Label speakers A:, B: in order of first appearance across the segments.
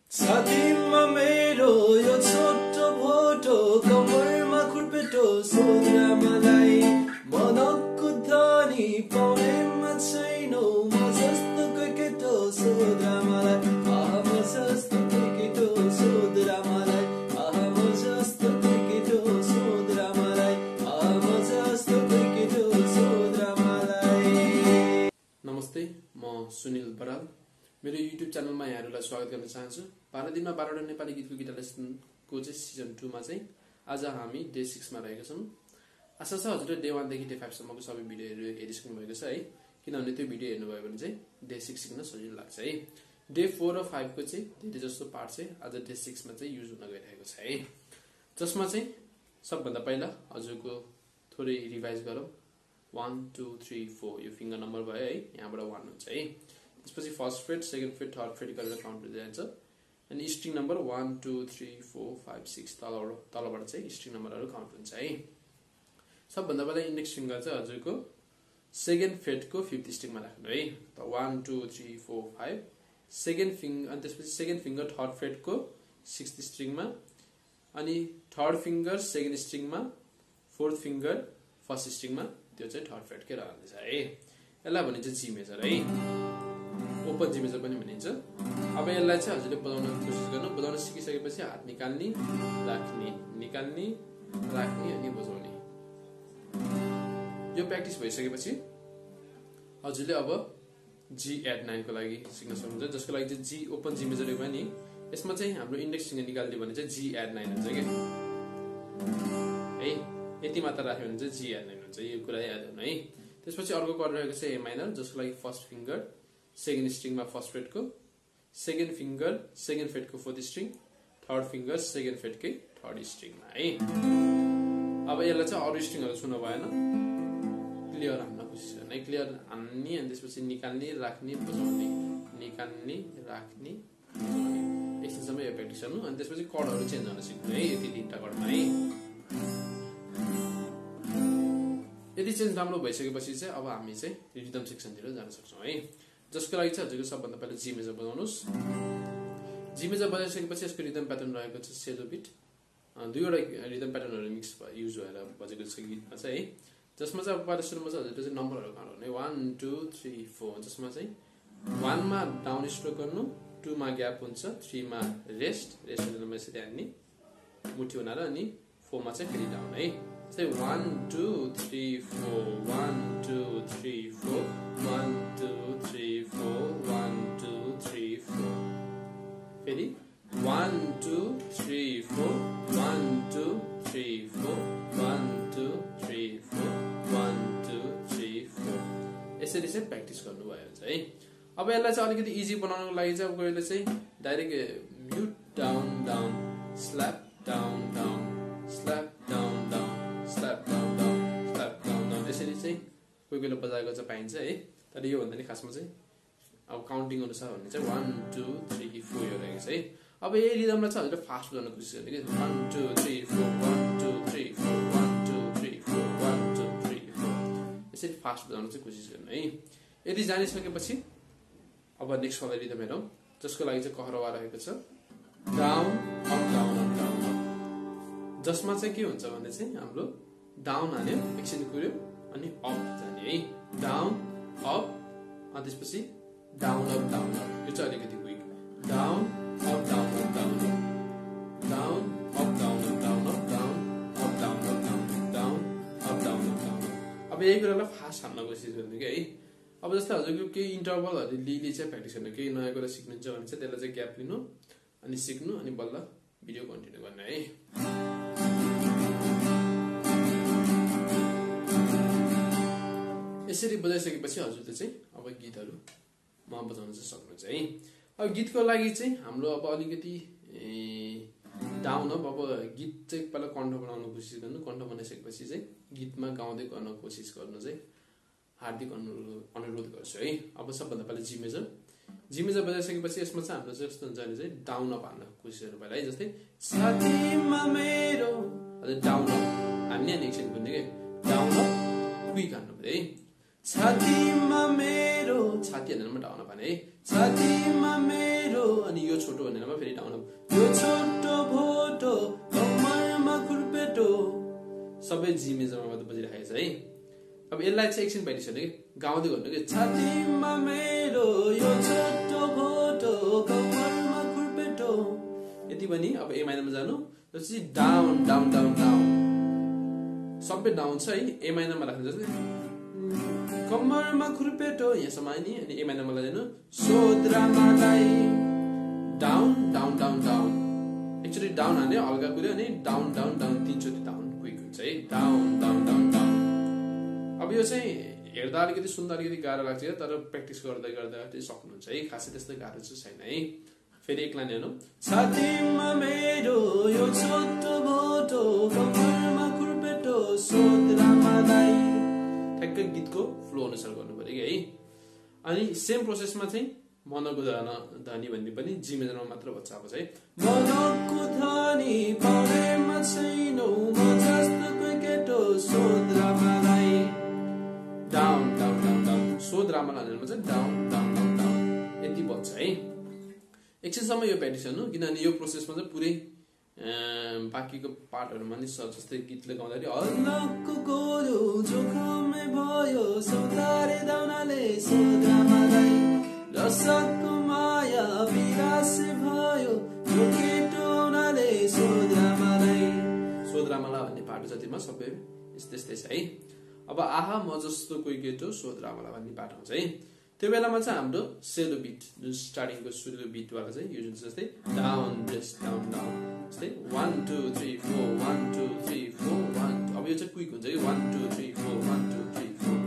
A: छातीमा मेरो यो छोटो भोटो कम्मरमा खुर्पेटो सोध्रा मलाई मनको धनी पाउनेमा छैनौ म जस्तो कोही केटो सोध्रा मलाई म जस्तो कोही केटो सोध्रा मलाई म जस्तो कोही केटो सोध्रा मलाई म जस्तो कोही केटो सोध्रा मलाई।
B: नमस्ते, म सुनील बराल। मेरो YouTube च्यानलमा यहाँहरुलाई स्वागत गर्न चाहन्छु। 12 दिनमा 12वटा नेपाली गीतको गिटार लेसनको चाहिँ सिजन 2 मा चाहिँ आज हामी डे 6 मा रहेका छौं। आशा छ हजुरले डे 1 देखि डे 5 सम्मको सबै भिडियोहरु हेरिसक्नु भएको छ है, किनभने त्यो भिडियो हेर्नुभयो भने चाहिँ डे 6 सिक्न सजिलो लाग्छ है। डे 4 र 5 को चाहिँ धेरै जस्तो पार्ट चाहिँ आज डे 6 मा चाहिँ युज हुन गइरहेको छ है, जसमा चाहिँ सबभन्दा पहिला हजुरको थोरै रिभाइज गरौँ। 1 2 3 4 यो फिंगर नम्बर भयो है, यहाँबाट 1 हुन्छ है। त्यसपछि first fret, second fret, third fret गरेर काउन्ट हुँदै जान्छ। अनि स्ट्रिङ नम्बर 1 2 3 4 5 6 तलबाट चाहिँ स्ट्रिङ नम्बरहरु काउन्ट हुन्छ है। सबभन्दा पहिला इन्डेक्स फिंगर चाहिँ हजुरको सेकेन्ड फ्रेटको 5th स्ट्रिङमा राख्नु है। त 1 2 3 4 5 सेकेन्ड फिंगर, अनि त्यसपछि सेकेन्ड फिंगर थर्ड फ्रेटको 6th स्ट्रिङमा, अनि थर्ड फिंगर सेकेन्ड स्ट्रिङमा, फोर्थ फिंगर फर्स्ट स्ट्रिङमा, त्यो चाहिँ थर्ड फ्रेटकै रहन्छ है। यसलाई भनिन्छ जी मेजर है, ओपन जी मेजर पनि भनिन्छ। अब यसलाई चाहिँ हजुरले बजाउन कोसिस गर्नु। बजाउन सिकिसकेपछि हात निकाल्ने, राख्ने, निकाल्ने, राख्ने अनि बजाउने। यो प्र्याक्टिस भइसकेपछि हजुरले अब जी एड 9 को लागि सिक्न सक्नुहुन्छ, जसको लागि चाहिँ जी ओपन जी मेजर भयो नि। यसमा चाहिँ हाम्रो इन्डेक्स फिंगर निकाल्दियो भने चाहिँ जी एड 9 हुन्छ के है। यति मात्र राख्यो भने चाहिँ जी एड 9 हुन्छ, यो कुरा याद गर्नु है। त्यसपछि अर्को कर्ड रहेको छ ए माइनर, जसको लागि फर्स्ट फिंगर सेकेन्ड स्ट्रिङमा फर्स्ट फ्रेटको, सेकेन्ड फिंगर सेकेन्ड फ्रेटको fourth string, third finger second फ्रेटकै थर्ड स्ट्रिङमा है। अब यसलाई चाहिँ अरु स्ट्रिङहरु छुन भएन, क्लियर हान्न कोसिस गर्ने है। क्लियर हान्ने, अनि त्यसपछि निकाल्ने, राख्ने, बजाउने, निकाल्ने, राख्ने, बजाउने, एकछिनसम्म यो प्र्याक्टिस गर्नु। अनि त्यसपछि कर्डहरु चेन्ज गर्न सिक्नु है, यति तीनटा कर्डमा है। यदि चेन्ज राम्रो भइसकेपछि चाहिँ अब हामी चाहिँ रिदम सेक्सनतिर जान सक्छौं है, जसको लागि चाहिँ हजुरको सबभन्दा पहिला जी मेजर बजाउनुस्। जी मेजर बजाइसकेपछि यसको रिदम प्याटर्न रहेको छ सेलो बिट। दुईवटा रिदम प्याटर्नहरु मिक्स युज भएर बजेको छ गीतमा चाहिँ है, जसमा चाहिँ अब पहिला सुरुमा चाहिँ हजुरले चाहिँ नम्बरहरु काउन्ट गर्ने 1 2 3 4, जसमा चाहिँ 1 मा डाउन स्ट्रोक गर्नु, 2 मा ग्याप हुन्छ, 3 मा रेस्ट हुँदैन यसरी हान्ने मुठी बनाएर, अनि 4 मा चाहिँ फेरि डाउन है। Say 1 2 3 4 1 2 3 4 1 2 3 4 1 2 3 4, फेरि 1 2 3 4 1 2 3 4 1 2 3 4 1 2 3 4, यसरी चाहिँ प्र्याक्टिस गर्नुभयो हुन्छ है। अब यसलाई चाहिँ अलिकति इजी बनाउनको लागि चाहिँ अब कोहीले चाहिँ direct mute down down slap down down slap down down slap down down slap down down यसरी चाहिँ कोही कोहीले बजाएको चाहिँ पाइन्छ है। तर यो भन्दा नि खासमा चाहिँ अब काउन्टिङ अनुसार भन्ने चाहिँ 1 2 3 4 यो रहेको छ है। अब यही रिदमलाई चाहिँ हजुरले फास्ट बजाउन कोसिस गर्ने कि 1 2 3 4 1 2 3 4 1 2 3 4 1 2 3 4, यसरी फास्ट बजाउन चाहिँ कोसिस गर्नु है। यदि जानिसकेपछि अब नेक्स्ट वाला रिदम हेरौँ, जसको लागि चाहिँ कहरवा रहेको छ down up down up down up, जसमा चाहिँ के हुन्छ भने चाहिँ हाम्रो डाउन हाल्यो, एकछिन कुर्यो, अनि अप जाने है। डाउन अप, अनि त्यसपछि डाउन अप डाउन अप, यो चाहिँ अलिकति quick. Down up down up down up, down up down up down up, down up down up down up, down up down up down up. अब up कुरालाई fast हान्न कोसिस गर्ने कि है। अब जस्तै हजुरको केही इन्टरभलहरु लिली चाहिँ प्र्याक्टिस गर्नु, केही नयाँ कुरा सिक्नुहुन्छ भने चाहिँ त्यसलाई चाहिँ ग्याप लिनु, अनि सिक्नु, अनि बल्ल भिडियो कन्टिन्यू गर्ने है। यसरी बजाइसकेपछि हजुरले चाहिँ अब गीतहरु म बजाउन चाहिँ सक्नुहुन्छ है। अब गीतको लागि चाहिँ हाम्रो अब अलिकति डाउन अप, अब गीत चाहिँ पहिला कण्ठ बनाउन कोसिस गर्नु। कण्ठ बनाइसकेपछि चाहिँ गीतमा गाउँदै गर्न कोसिस गर्नु चाहिँ हार्दिक अनुरोध गर्छु है। अब सबभन्दा पहिला जी मेजर बजाइसकेपछि यसमा चाहिँ हाम्रो चाहिँ कस्तो हुन्छ भने चाहिँ डाउन अप हान्न कोसिस गर्नु पहिला है। जस्तै छातीमा मेरो, डाउन अप हान्ने, अनि एकछिन भन्ने के डाउन अप क्विक हान्नु पर्यो है। छातीमा मेरो, छाती हानेर डाउन अप हाने है। छातीमा मेरो
A: मेरो
B: अनि यो छोटो भनेरमा फेरि डाउन अप
A: यो छोटो भोटो कम्मरमा खुर्पेटो
B: सबै जी मेजरमा मात्र बजिरहेको छ है अब यसलाई चाहिँ एकछिन प्र्याक्टिस गर्ने कि गाउँदै गर्नु कि
A: छातीमा मेरो यो छोटो भोटो कम्मरमा खुर्पेटो
B: यति पनि अब ए माइनरमा जानु त्यसपछि डाउन डाउन डाउन डाउन सबै डाउन छ है ए माइनरमा राख्नु जस्तै
A: कम्मरमा खुर्पेटो
B: यहाँसम्म नि अनि ए माइनरमा लगाइदिनु सोद्रामालाई down down down down actually down हाने हल्का कुर्यो अनि डाउन डाउन डाउन तीनचोटि डाउन क्विक हुन्छ है डाउन डाउन डाउन डाउन अब यो चाहिँ हेर्दा अलिकति सुन्दा अलिकति गाह्रो लाग्छ तर प्र्याक्टिस गर्दै गर्दा चाहिँ सक्नुहुन्छ है खासै त्यस्तो गाह्रो चाहिँ छैन है फेरि एक लाइन हेर्नु
A: छातीमा मेरो यो छोटो भोटो कम्मरमा खुर्पेटो सोद्रामालाई
B: ठ्याक्कै गीतको फ्लो अनुसार गर्नु पर्यो कि है अनि सेम प्रोसेसमा चाहिँ मनको धनी भन्ने पनि जी मेजरमा मात्र भन्छ अब चाहिँ
A: मनको धनी पाउनेमा छैनौ म जस्तो कोही केटो सोद्रामालाई
B: डाउन डाउन डाउन डाउन सोद्रामालाई भनेर चाहिँ डाउन डाउन डाउन डाउन यति बज्छ है एकछिनसम्म यो प्र्याक्टिस गर्नु किनभने यो प्रोसेसमा चाहिँ पुरै बाँकीको पार्टहरुमा नि जस्तै गीतले गाउँदाखेरि
A: हल्लको गोरो जोखमै भयो सौतारे दाउनाले सोद्रामालाई रसको माया विरासे भयो यो केटो आउनाले सोद्रामालाई
B: सोद्रामाला भन्ने पार्ट जतिमा सबै त्यस्तै छ है अब आहा म जस्तो कोही केटो सोद्रामाला भन्ने पार्ट आउँछ है त्यो बेलामा चाहिँ हाम्रो सेलो बिट जुन स्टार्टिङको सुरु बिटवाला चाहिँ यो जुन जस्तै डाउन जस्ट डाउन डाउन जस्तै 1 2 3 4 1 2 3 4 1 अब यो चाहिँ क्विक हुन्छ कि 1 2 3 4 1 2 3 4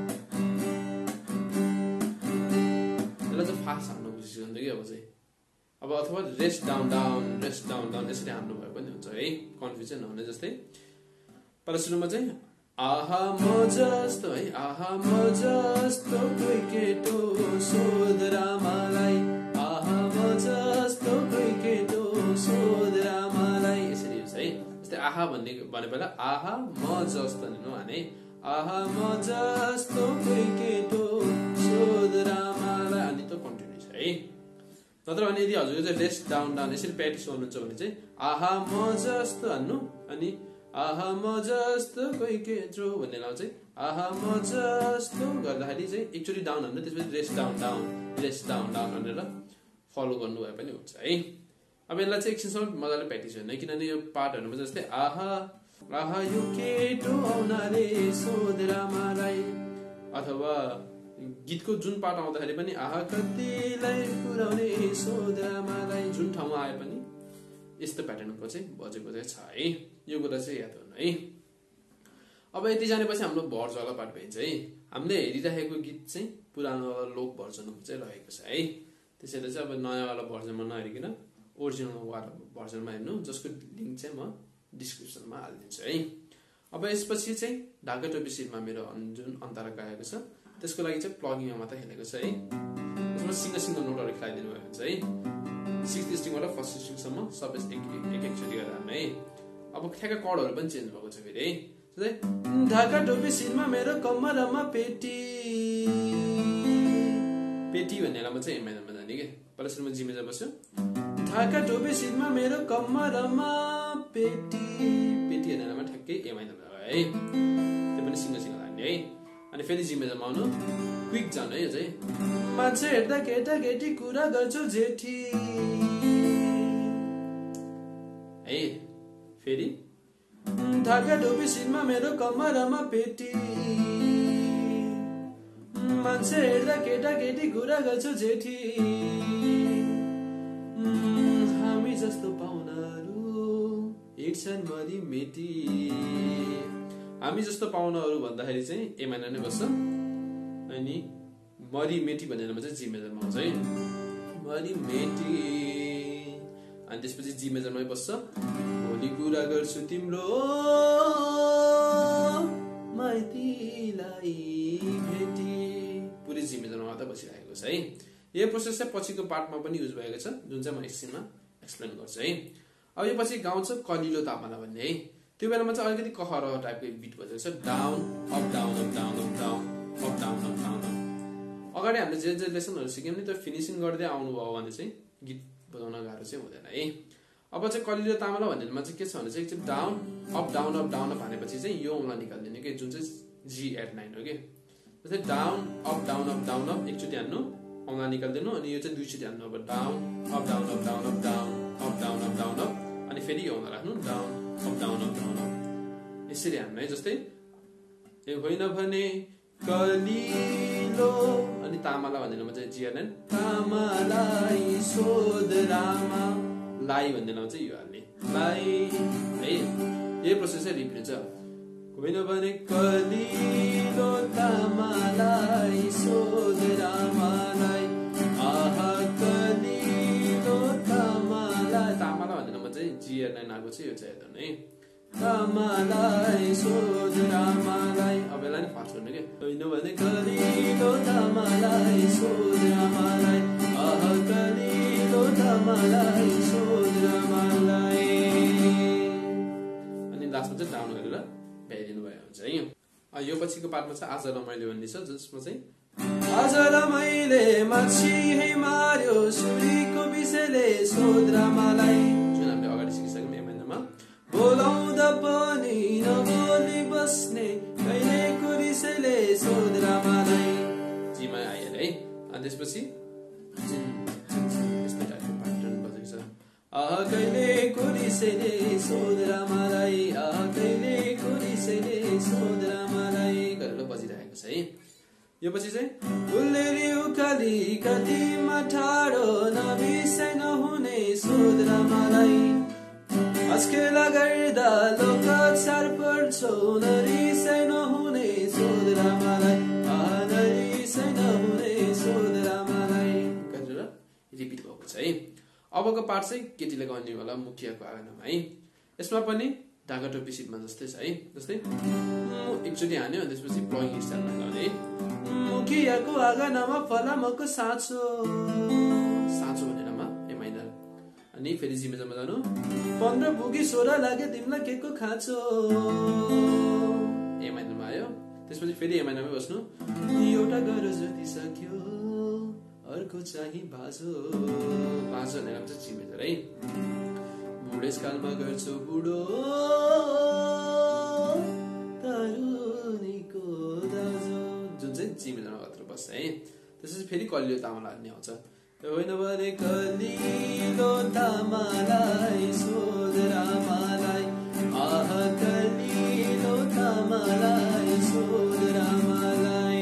B: यसलाई चाहिँ फास्ट हान्नु कोसिस गर्नु कि अब चाहिँ अब अथवा रेस्ट डाउन डाउन यसरी हान्नु भए पनि हुन्छ है कन्फ्युजन नहुने जस्तै पहिला सुरुमा चाहिँ आहा म जस्तो है आहा म जस्तो कोही केटो सोद्रामालाई आहा म जस्तो कोही केटो सोद्रामालाई यसरी हुन्छ है जस्तै आहा भने बेला आहा म जस्तो भने आहा म जस्तो कोही केटो सोद्रामालाई अनि त कन्टिन्यू छ है नत्र भने यदि हजुरले चाहिँ रेस्ट डाउन डाउन यसरी प्र्याक्टिस गर्नुहुन्छ भने चाहिँ आहा म जस्तो हान्नु अनि आहा म जस्तो कोही केटो भन्ने लाउ चाहिँ आहा म जस्तो गर्दाखेरि चाहिँ एकचोटि डाउन हान्नु त्यसपछि रेस्ट डाउन डाउन भनेर फलो गर्नु भए पनि हुन्छ है अब यसलाई चाहिँ एकछिनसम्म मजाले प्र्याक्टिस गर्नु है किनभने यो पार्टहरुमा जस्तै आहा आहा यो केटो आउनाले सोद्रामालाई अथवा गीतको जुन पार्ट आउँदाखेरि पनि आहा कतिलाई पुर्याउने सोद्रामालाई जुन ठाउँमा आए पनि यस्तो प्याटर्नको चाहिँ बजेको चाहिँ छ है यो कुरा चाहिँ याद गर्नु है अब यति जानेपछि हाम्रो भर्जवाला पार्ट भइन्छ है हामीले हेरिरहेको गीत चाहिँ पुरानो लोक भर्जनको चाहिँ रहेको छ है त्यसैले चाहिँ अब नयाँवाला भर्जनमा नहेरिकन ओरिजिनल वाला भर्जनमा हेर्नु जसको लिङ्क चाहिँ म डिस्क्रिप्सनमा हालिदिन्छु है अब यसपछि चाहिँ ढाका टोपी सिरमा मेरो जुन अन्तरा गाएको छ त्यसको लागि चाहिँ प्लगिङमा मात्र खेलेको छ है त्यसमा सिङ्गल नोटहरू खेलाइदिनु भएको हुन्छ है 6th स्ट्रिङबाट फर्स्ट स्ट्रिङसम्म सबै एक-एकचोटि गरेर हाल्नु है अब ठ्याक्क कर्डहरू पनि चेन्ज भएको छ फेरि है
A: ढाका टोपी सिरमा मेरो कम्मरमा पेटी
B: भन्नेलाई चाहिँ एमाइनमा जाने कि पहिला सुरुमा जी मेजर बस्यो
A: ढाका टोपी सिरमा मेरो कम्मरमा पेटी
B: भन्नेलामा ठ्याक्कै एमाइनमा है त्यो पनि सिङ्गल हाल्ने है अनि फेरि जी मेजरमा आउनु क्विक जानु है यो चाहिँ
A: मान्छे हेर्दा केटा केटी कुरा गर्छु जेठी
B: है फेरि
A: ढाका टोपी सिरमा मेरो कम्मरमा पेटी मान्छे हेर्दा केटा केटी कुरा गर्छु जेठी हामी जस्तो पाउनाहरू
B: हिँड्छन् मरी मेटी हामी जस्तो पाउनाहरू भन्दाखेरि चाहिँ ए माइनर नै बस्छ अनि मरी मेटी भन्नेमा चाहिँ जी मेजरमा आउँछ है मरी मेटी अनि त्यसपछि जी मेजरमै बस्छ भोलि कुरा गर्छु तिम्रो माइतीलाई भेटी पुरै जी मेजरमा मात्र बसिरहेको छ है यो प्रोसेस चाहिँ पछिको पार्टमा पनि युज भएको छ जुन चाहिँ म एकछिनमा एक्सप्लेन गर्छु है अब यो पछि गाउँछ कलिलो तामाला भन्ने है त्यो बेलामा चाहिँ अलिकति कहर टाइपको बिट बजेको छ down up down up down up down up down up down अगाडि हामीले जे लेसनहरू सिक्यौँ नि त्यो फिनिसिङ गर्दै आउनुभयो भने चाहिँ गीत बजाउन गाह्रो चाहिँ हुँदैन है। अब चाहिँ कलिलो तामाला भन्नेमा चाहिँ के छ भने चाहिँ डाउन अप डाउन भनेपछि चाहिँ यो औँला निकाल्दिने के जुन चाहिँ जी एट 9 हो के। जस्तै डाउन अप डाउन अप एकचोटि हान्नु औँला निकाल्दिनु अनि यो चाहिँ दुईचोटि हान्नु। अब down up down up down up down up down up down up अनि फेरि यो औँला राख्नु डाउन अप डाउन अप यसरी हान्नु है। जस्तै ए होइन भने कलिलो अनि तामाला भन्दैनमा चाहिँ जी एट 9 तामालाई सोध रामा लाई भन्दैनमा चाहिँ यो हाल्ने लाई है। यही प्रोसेस चाहिँ रिपिट हुन्छ। होइन भने कलिलो तामालाई सोध रामालाई आहा कलिलो तामालाई तामाला भन्दैनमा चाहिँ जी एट 9 आएको चाहिँ यो चाहिँ हेर्नु है तामालाई सोध रामालाई। अब यसलाई नि फास्ट गर्नु के होइन भने कलिलो तामालाई सोध रामालाई आहा कलिलो तामालाई सोध रामालाई अनि लास्टमा चाहिँ डाउन गरेर भ्याइदिनु भयो हुन्छ है। यो पछिको पार्टमा चाहिँ आज रमाइलो भन्ने छ जसमा चाहिँ आज रमाइले माछी है मार्यो सुरीको विषयले सोध रामालाई जुन हामीले अगाडि सिकिसक्यौँ यो महिनामा। बोलाउँदा पनि नबोली बस्ने कहिलेको रिसैले सोध रामालाई जीमा आइहाल्यो है। अनि त्यसपछि यस्तो टाइपको प्याटर्न बजेको छ आहा कहिलेको रिसैले सोध रामालाई आहा कहिलेको रिसैले सोध रामालाई गरेर बजिरहेको छ है। यो पछि चाहिँ फुलेरी उकाली कतिमा ठाडो नबिसाइ नहुने सोध रामालाई आजखेला गर्दा लोकाचार पर्छौ नरिसाइ नहुने सोध रामालाई नरिसाइ नहुने सोध रामालाई गरेर रिपिट भएको छ है। अबको पार्ट चाहिँ केटीले गर्ने होला मुखियाको आँगनमा है। यसमा पनि ढाका टोपी सिटमा जस्तै छ है। जस्तै एकचोटि हान्यो अनि त्यसपछि प्लगिङ स्टाइलमा गाउने है मुखियाको आँगनमा फलामको साँचो साँचो भनेरमा ए माइनर अनि फेरि जिमेजमा जानु 15 पुगी 16 लाग्यो तिमीलाई के को खाँचो ए माइनरमा आयो। त्यसपछि फेरि ए माइनरमै बस्नु एउटा गरो जति सक्यो अर्को चाहिँ बाजो बाजो भनेर चाहिँ जिमेजर है। बुढेसकालमा गर्छु बुढो तरुनीको दाजो जुन चाहिँ जिमेजरमा मात्र बस्छ है। त्यसपछि फेरि कलिलो तामाला हान्ने आउँछ होइन भने कलिलो तामालाई सोध रामालाई आहा कलिलो तामालाई सोध रामालाई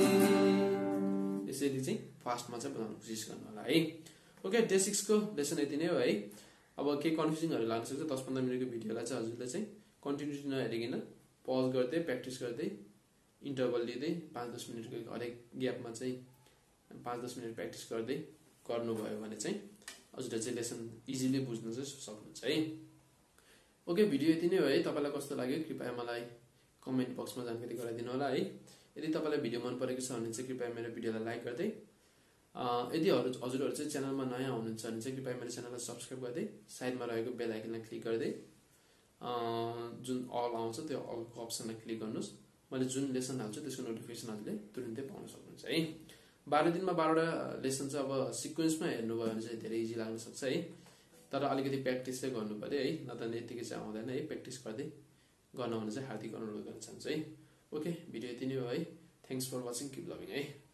B: यसरी चाहिँ फास्टमा चाहिँ बनाउन कोसिस गर्नु होला है। ओके डे 6 को लेसन यति नै हो है। अब के कन्फ्युजनहरू लाग्न सक्छ 10-15 मिनटको भिडियोलाई चाहिँ हजुरले चाहिँ कन्टिन्युटी नहेरिकन पज गर्दै प्र्याक्टिस गर्दै इन्टरभल लिँदै 5-10 मिनटको हरेक ग्यापमा चाहिँ 5-10 मिनट प्र्याक्टिस गर्दै गर्नुभयो भने चाहिँ हजुरले चाहिँ लेसन इजिली बुझ्न चाहिँ सक्नुहुन्छ है। ओके भिडियो यति नै हो है। तपाईँलाई कस्तो लाग्यो कृपया मलाई कमेन्ट बक्समा जानकारी गराइदिनु होला है। यदि तपाईँलाई भिडियो मन परेको छ भने चाहिँ कृपया मेरो भिडियोलाई लाइक गर्दै यदि हजुरहरू चाहिँ च्यानलमा नयाँ हुनुहुन्छ भने चाहिँ कृपया मेरो च्यानललाई सब्सक्राइब गर्दै साइडमा रहेको बेल आइकनलाई क्लिक गर्दै जुन अल आउँछ त्यो अलको अप्सनलाई क्लिक गर्नुहोस्। मैले जुन लेसन हाल्छु त्यसको नोटिफिकेसन हजुरले तुरुन्तै पाउन सक्नुहुन्छ है। 12 दिनमा 12वटा लेसन चाहिँ अब सिक्वेन्समा हेर्नुभयो भने चाहिँ धेरै इजी लाग्न सक्छ है। तर अलिकति प्र्याक्टिस चाहिँ गर्नु पर्यो है न त यतिकै चाहिँ आउँदैन है। प्र्याक्टिस गर्दै गर्न भने चाहिँ हार्दिक अनुरोध गर्न चाहन्छु है। ओके भिडियो यति नै हो है। Thanks for watching keep loving है।